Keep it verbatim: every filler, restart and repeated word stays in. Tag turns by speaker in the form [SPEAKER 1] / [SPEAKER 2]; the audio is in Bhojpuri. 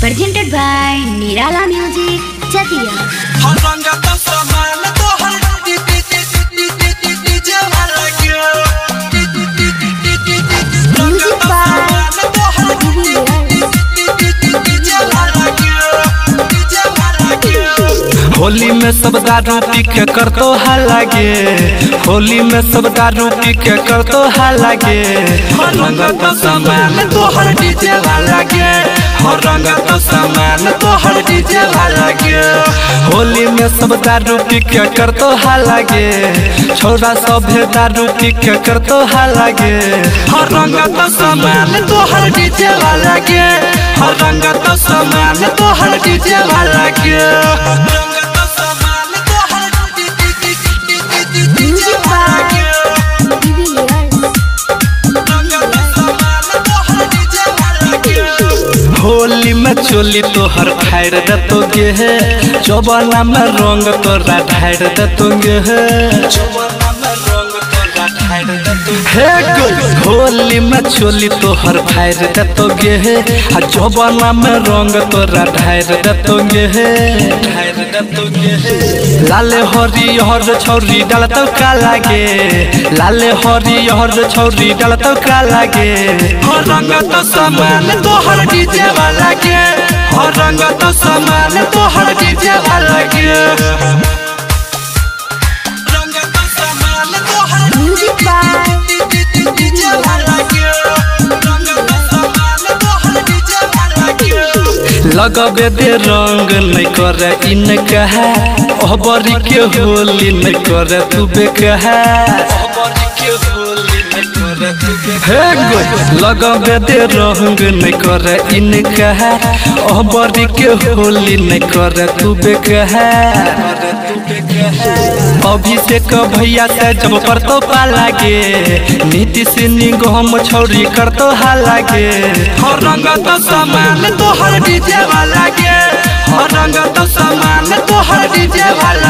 [SPEAKER 1] presented by Nirala Music, Chatia. Music by
[SPEAKER 2] Holi में सब दारू पी के कर तो हालागे, होली में सब दारू पी के कर तो हालागे। हर रंग तो सामान तो हर डीजे वाला गे, हर रंग तो सामान तो हर डीजे वाला गे। होली में सब दारू पी के कर तो हालागे, छोरा सब दारू पी के कर तो हालागे। हर रंग तो सामान तो हर डीजे वाला गे, हर रंग तो सामान तो हर डीजे वाला गे। होली में चोली तो हर फायर दतोगे है, चौबना में रंग तोरा ढायर दतोगे है। होली में चोली तो हर फायर दतोगे है, चौबना में रंग तोरा ढायर दतोगे है। लाले हरी हर छौरी डाल तो का लागे, लाले हरी हर छौरी डाल तो का लागे। हर रंग तो सामान तो हर डीजे वाला गे, हर रंग तो सामान तो हर डीजे वाला गे।
[SPEAKER 1] Music by
[SPEAKER 2] लगबे दे रंग नहीं करे इनका है, अबरी के होली नहीं करे तू बेकहा। लगबे दे रंग नहीं करे इनका है, अबरी के होली नहीं करे तू बेकहा। अभिषेक भैया से जब पर तो पालागे, नीतीश निगम छौरी कर तो हालागे। हर रंग तो सामान तो हर डीजे वाला गे, हर रंग तो सामान तो हर डीजे वाला